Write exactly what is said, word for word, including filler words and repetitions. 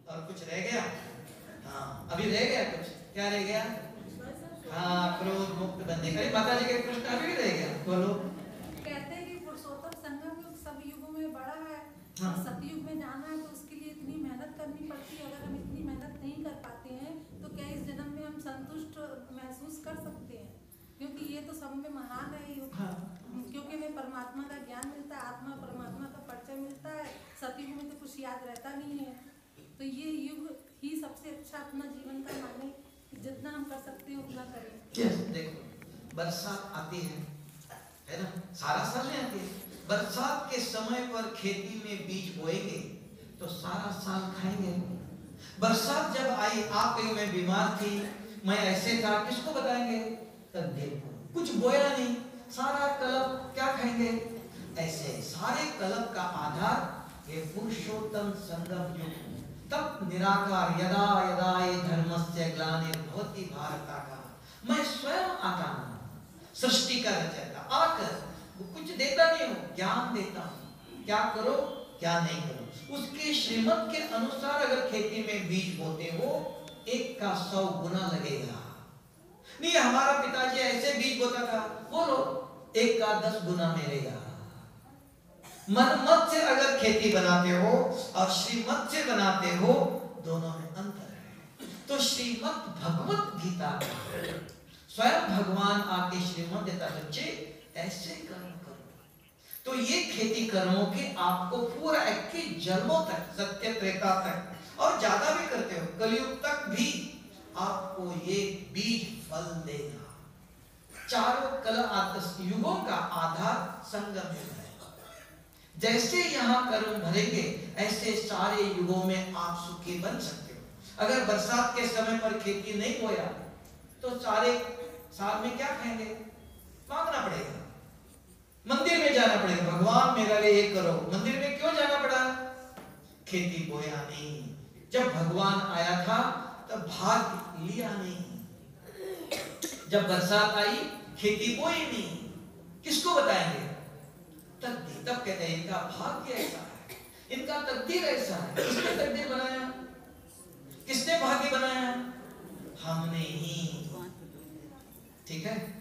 और कुछ रह गया? हाँ, अभी रह गया कुछ। क्या रह गया? हाँ, क्रोध मुक्त बंदी। अरे माता जी के कृष्ण अभी भी रह गया, बोलो। कहते हैं कि पुरुषोत्तम संगम युग सब युगों में बड़ा है। हाँ। सतयुग में जाना है तो उसके लिए इतनी मेहनत करनी पड़ती है। अगर हम इतनी मेहनत नहीं कर पाते हैं तो क्या इस जन्म में हम संतुष्ट महसूस कर सकते हैं? क्योंकि ये तो सब में महान है युग। हाँ। क्योंकि हमें परमात्मा का ज्ञान मिलता है, आत्मा परमात्मा का परिचय मिलता है। सतयुग में तो कुछ याद रहता नहीं है। तो ये युग ही सबसे अच्छा अपना जीवन का माने, जितना हम कर सकते हैं उतना करें। yes, देखो बरसात आती है, है ना, सारा साल में आती है। बरसात के समय पर खेती में बीज बोएंगे तो सारा साल खाएंगे। बरसात जब आई, आप कहीं मैं बीमार थी, मैं ऐसे था, किसको बताएंगे? तब देखो कुछ बोया नहीं, सारा कलप क्या खाएंगे? ऐसे सारे कलप का आधार ये पुरुषोत्तम संगम युग। तब निराकार यदा यदा ये धर्मस्य ग्लानिर्भवति भारताका, मैं स्वयं आता हूँ, सृष्टि का रचयिता, आकर कुछ देता नहीं हूँ, ज्ञान देता हूँ, क्या करो क्या नहीं करो। उसके श्रीमत के अनुसार अगर खेती में बीज बोते हो, एक का सौ गुना लगेगा। नहीं, हमारा पिताजी ऐसे बीज बोता था, बोलो एक का दस गुना मिलेगा। मनमत से अगर खेती बनाते हो और श्रीमत से बनाते हो, दोनों में अंतर है। तो श्रीमत भगवत गीता का स्वयं भगवान आके श्रीमत देता, बच्चे ऐसे कर्म करो। तो ये खेती कर्मों के आपको पूरा इक्कीस जन्मों तक, सत्य त्रेता तक और ज्यादा भी करते हो, कलयुग तक भी आपको ये बीज फल देगा। चारों कल युगों का आधार संगम युग है। जैसे यहाँ कर्म भरेंगे, ऐसे सारे युगों में आप सुखी बन सकते हो। अगर बरसात के समय पर खेती नहीं बोया तो सारे साल में क्या खाएंगे? मांगना पड़ेगा, मंदिर में जाना पड़ेगा, भगवान मेरा लिए ये करो। मंदिर में क्यों जाना पड़ा? खेती बोया नहीं। जब भगवान आया था तब भाग लिया नहीं। जब बरसात आई, खेती बोई नहीं, किसको बताएंगे? तकदीर। तब कहते हैं इनका भाग्य ऐसा है, इनका तकदीर ऐसा है। किसने तकदीर बनाया? किसने भाग्य बनाया? हमने ही। ठीक है।